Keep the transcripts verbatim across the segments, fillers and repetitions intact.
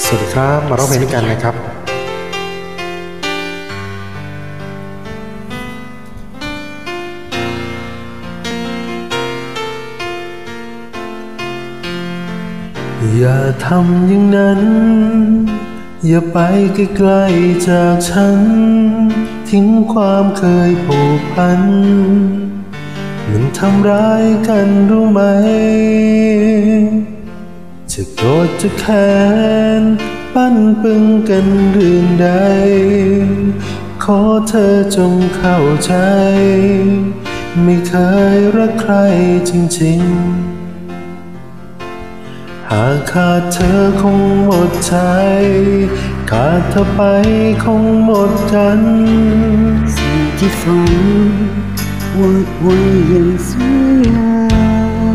สวัสดีครับมาร้องเพลงด้วยกันนะครับอย่าทำอย่างนั้นอย่าไปไกลๆจากฉันทิ้งความเคยผูกพันมันทำร้ายกันรู้ไหมจะโกรธจะแค้นปั้นปึงกันเรื่องใดขอเธอจงเข้าใจไม่เคยรักใครจริงๆหากขาดเธอคงหมดใจขาดเธอไปคงหมดกันสิ่งที่ฝันวาดไว้อย่างสวยงาม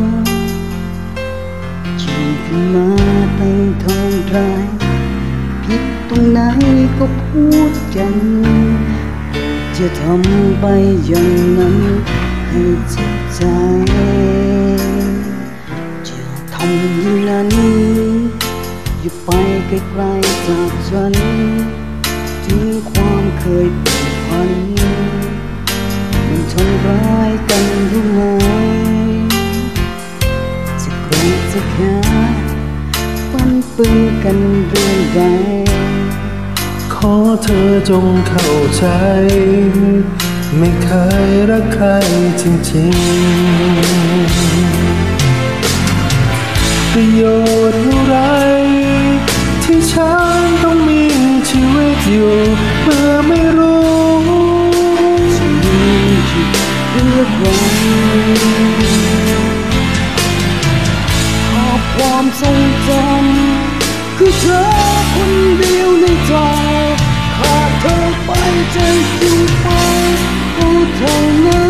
ชีวิตมาตั้งทองร้ายผิดตรงไหนก็พูดกันจะทำไปอย่างนั้นให้เจ็บใจจะทำอย่างนั้นอย่าไปไกลๆจากฉันทิ้งความเคยผูกพันมันทำร้ายกันรู้ไหมจะโกรธจะแค้นปั้นปึงกันเรื่องใดขอเธอจงเข้าใจไม่เคยรักใครจริงๆประโยชน์อะไรที่ฉันต้องมีชีวิตอยู่เมื่อไม่รู้ฉันมีจุดเพื่อใครภาพความทรงจำคือเธอคนเดียวในใจขาดเธอไปใจอยู่ไปก็เท่านั้น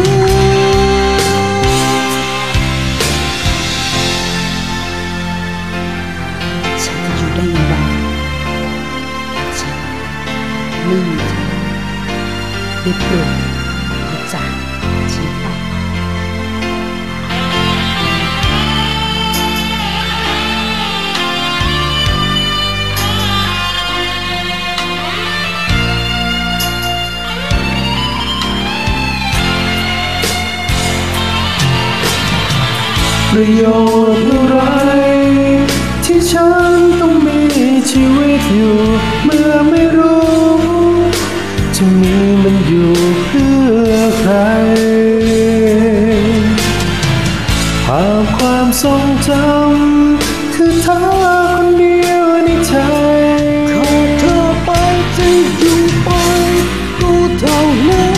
ฉันจะอยู่ได้อย่างไรฉันไม่มีเธอได้โปรดอย่าจากฉันไปประโยชน์อะไรที่ฉันต้องมีชีวิตอยู่เมื่อไม่รู้จะมีมันอยู่เพื่อใครภาพความทรงจำคือเธอคนเดียวในใจขาดเธอไปจะอยู่ไปก็เท่านั้น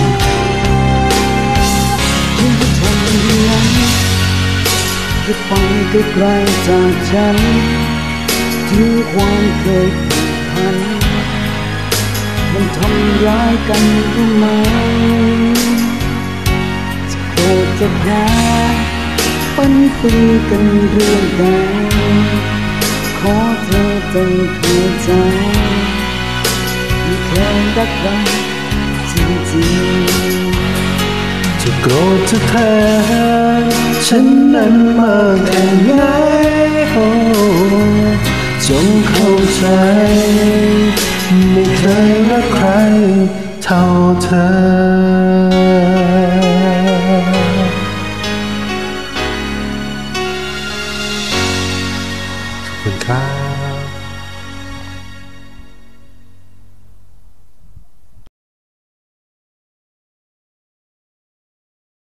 ยิ่งจะทำอย่างนั้นจะไปไกลๆจากฉันทิ้งความเคยผูกพันมันทำร้ายกันรู้ไหมจะโกรธจะแค้นปั้นปึงกันเรื่องใดขอเธอจงเข้าใจไม่เคยรักใครจริงๆจะโกรธจะแค้นฉันนั้นมาแค่ไหนจงเข้าใจไม่เคยรักใครเท่าเธอ